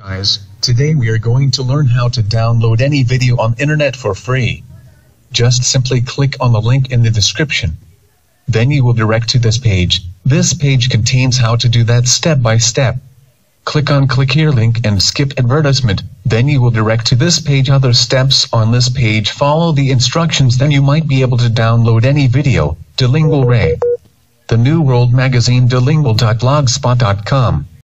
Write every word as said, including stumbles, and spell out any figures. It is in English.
Guys, today we are going to learn how to download any video on internet for free. Just simply click on the link in the description. Then you will direct to this page. This page contains how to do that step by step. Click on click here link and skip advertisement. Then you will direct to this page. Other steps on this page, follow the instructions, then you might be able to download any video. Dilingual Ray. The New World Magazine, dilingual dot blogspot dot com.